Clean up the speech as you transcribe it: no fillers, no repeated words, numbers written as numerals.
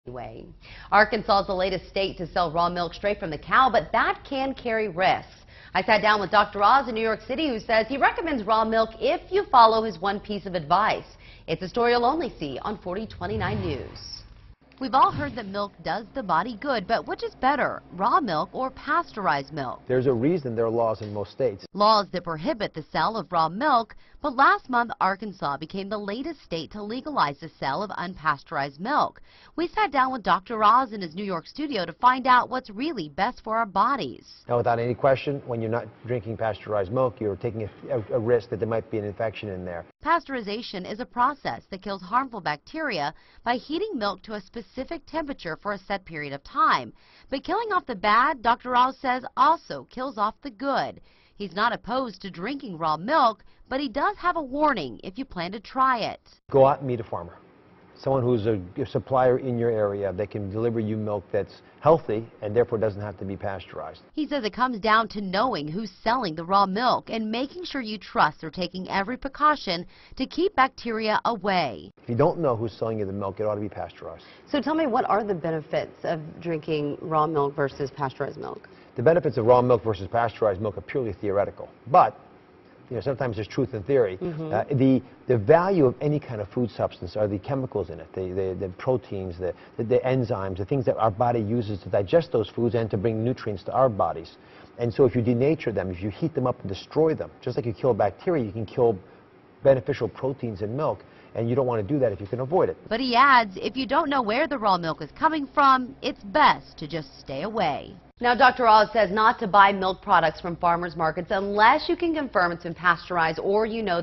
Anyway, Arkansas is the latest state to sell raw milk straight from the cow, but that can carry risks. I sat down with Dr. Oz in New York City, who says he recommends raw milk if you follow his one piece of advice. It's a story you'll only see on 4029 News. We've all heard that milk does the body good, but which is better, raw milk or pasteurized milk? There's a reason there are laws in most states. Laws that prohibit the sale of raw milk, but last month Arkansas became the latest state to legalize the sale of unpasteurized milk. We sat down with Dr. Oz in his New York studio to find out what's really best for our bodies. Now, without any question, when you're not drinking pasteurized milk, you're taking a risk that there might be an infection in there. Pasteurization is a process that kills harmful bacteria by heating milk to a specific temperature for a set period of time. But killing off the bad, Dr. Oz says, also kills off the good. He's not opposed to drinking raw milk, but he does have a warning if you plan to try it. Go out and meet a farmer, someone who's a supplier in your area that can deliver you milk that's healthy and therefore doesn't have to be pasteurized. He says it comes down to knowing who's selling the raw milk and making sure you trust they're taking every precaution to keep bacteria away. If you don't know who's selling you the milk, it ought to be pasteurized. So tell me, what are the benefits of drinking raw milk versus pasteurized milk? The benefits of raw milk versus pasteurized milk are purely theoretical, but sometimes there's truth in theory. The value of any kind of food substance are the chemicals in it, the proteins, the enzymes, the things that our body uses to digest those foods and to bring nutrients to our bodies. And so if you denature them, if you heat them up and destroy them, just like you kill bacteria, you can kill beneficial proteins in milk. And you don't want to do that if you can avoid it. But he adds, if you don't know where the raw milk is coming from, it's best to just stay away. Now, Dr. Oz says not to buy milk products from farmers markets unless you can confirm it's been pasteurized or you know